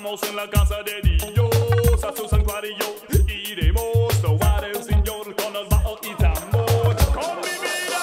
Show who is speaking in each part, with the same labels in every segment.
Speaker 1: Alabamos en la casa de Dios a su santuario. Iremos a louvar al Señor con el bajo y tambor. Con mi vida,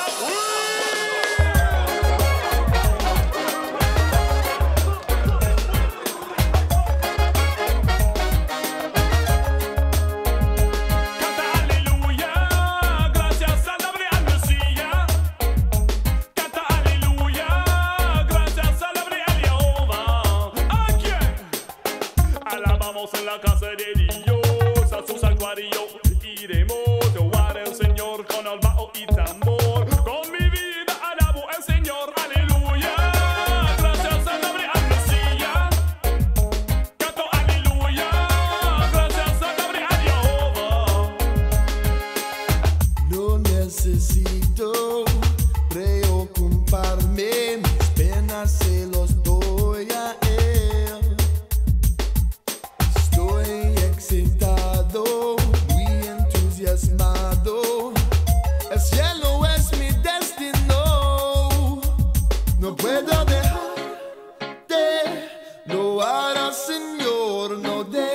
Speaker 1: canta aleluya, gracias alabaré al Mesías. Canta aleluya, gracias alabaré a Jehová. ¿A quién? Alabamos en la casa de Dios a su santuario. Iremos a louvar al Señor con el bajo y tambor. Con mi vida alabo al Señor, aleluya. Gracias alabaré al Mesías. Canto aleluya, gracias alabaré a Jehová.
Speaker 2: No necesito preocuparme, mis penas se los doy a Él. Estoy excitado, muy entusiasmado. El cielo es mi destino. No puedo dejar de louvar al Señor, no dejo